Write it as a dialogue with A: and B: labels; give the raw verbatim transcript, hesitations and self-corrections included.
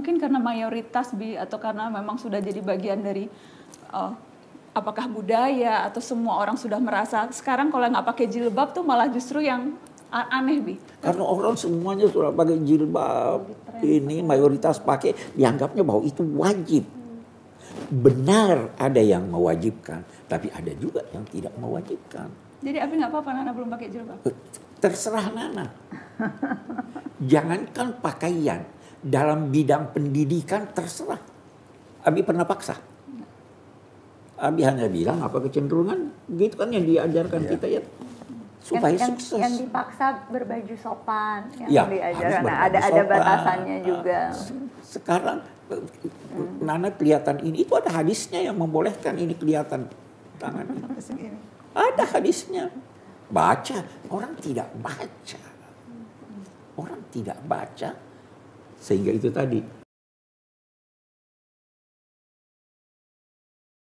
A: mungkin karena mayoritas Bi, atau karena memang sudah jadi bagian dari uh, apakah budaya atau semua orang sudah merasa sekarang kalau nggak pakai jilbab tuh malah justru yang aneh Bi.
B: Karena orang semuanya sudah pakai jilbab, ini mayoritas pakai, dianggapnya bahwa itu wajib. Benar ada yang mewajibkan, tapi ada juga yang tidak mewajibkan.
A: Jadi Abi nggak apa-apa Nana belum pakai jilbab?
B: Terserah Nana. Jangankan pakaian, dalam bidang pendidikan terserah. Abi pernah paksa? Abi hanya bilang apa kecenderungan, gitu kan yang diajarkan yeah. kita ya. Supaya
C: yang,
B: sukses.
C: Yang dipaksa berbaju sopan, yang
B: ya,
C: diajarkan. Nah, ada ada batasannya juga.
B: Sekarang hmm. Nana kelihatan ini, itu ada hadisnya yang membolehkan ini kelihatan tangan. Ada hadisnya. Baca, orang tidak baca. Orang tidak baca. Sehingga itu tadi